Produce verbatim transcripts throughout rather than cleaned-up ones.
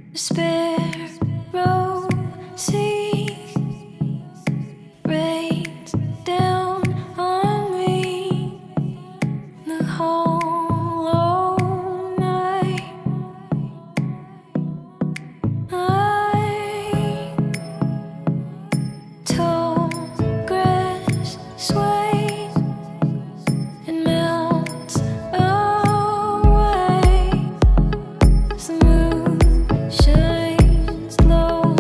Sparrow seas rains down on me the hollow night. I tall grass sways and melts away as the moon shines low.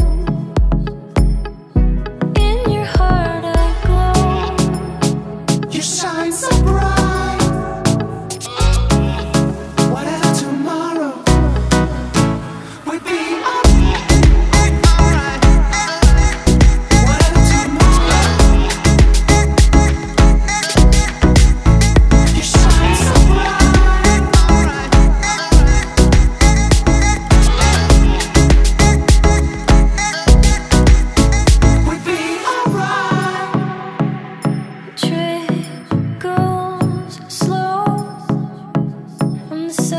In your heart I glow. You shine so bright. Whatever tomorrow would be alright. Whatever tomorrow. You shine so bright. Would be alright. Trickles slow from the